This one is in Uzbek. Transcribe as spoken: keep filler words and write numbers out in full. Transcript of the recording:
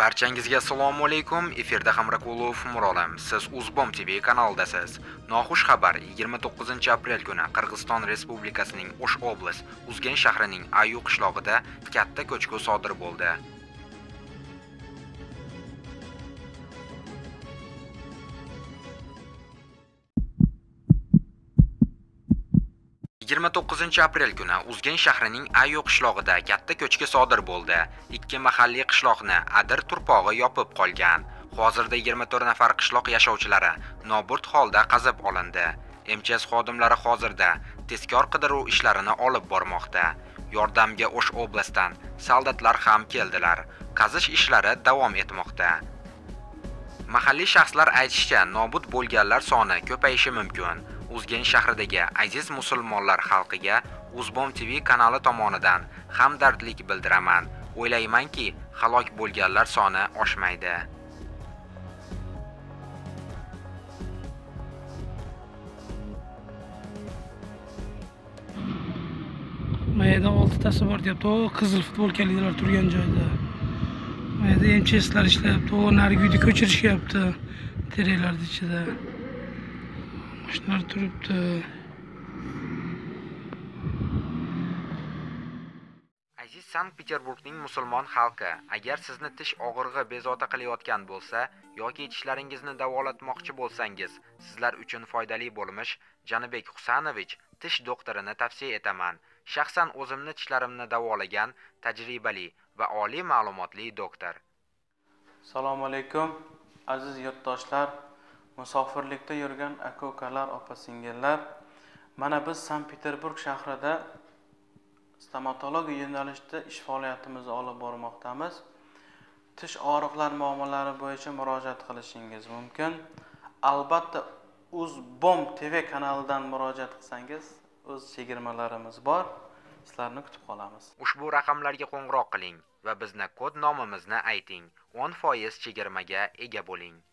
Barchangizga assalomu alaykum. Efirda Hamrakulov Murolim. Siz Uzbom T V kanalidasiz. Noxush xabar yigirma to'qqizinchi aprel kuni Qirg'iziston Respublikasining O'sh oblast Uzgen shahrining Ayu qishlog'ida katta ko'chki sodir bo'ldi. yigirma to'qqizinchi aprel kuni Uzgen shahrining Ayu qishlog'ida katta ko'chki sodir bo'ldi. Ikki mahalliy qishloqni adir turpog'i yopib qolgan. Hozirda yigirma to'rt nafar qishloq yashovchilari nobud holda qazib olindi. M C S xodimlari hozirda tezkor qidiruv ishlarini olib bormoqda. Yordamga O'sh oblastdan soldatlar ham keldilar. Qazish ishlari davom etmoqda. Mahalliy shaxslar aytishicha, nobud bo'lganlar soni ko'payishi mumkin. Uzgen shahridagi aziz musulmonlar xalqiga Uzbom T V kanali tomonidan hamdardlik bildiraman. O'ylaymanki, halok bo'lganlar soni oshmaydi. Mayda oltitasi bor deyapti. O qizil futbolkaliklar turgan joyda. Mayda M C S'lar ishlayapti. O narigi uyda ko'chirishyapti. Teraklarning ichida. Mashinalar turibdi. Aziz Sankt-Peterburgning musulmon xalqi, agar sizni tish og'rig'i bezovta qilayotgan bo'lsa yoki tishlaringizni davolatmoqchi bo'lsangiz, sizlar uchun foydali bo'lmish Janibek Husanovich tish doktorini tavsiya etaman. Shaxsan o'zimni tishlarimni davolagan tajribali va oliy ma'lumotli doktor. Assalomu alaykum aziz yurtdoshlar, musofirlikda yurgan aka-ukalar, opa-singillar. Mana biz Sankt-Peterburg shahrida stomatologiya yo'nalishida ish faoliyatimizni olib bormoqdamiz. Tish og'riqlar muammolari bo'yicha murojaat qilishingiz mumkin. Albatta Uzbom T V kanalidan murojaat qilsangiz, o'z chegirmalarimiz bor. Sizlarni kutib qolamiz. Ushbu raqamlarga qo'ng'iroq qiling va bizni kod nomimizni ayting. o'n foiz chegirmaga ega bo'ling.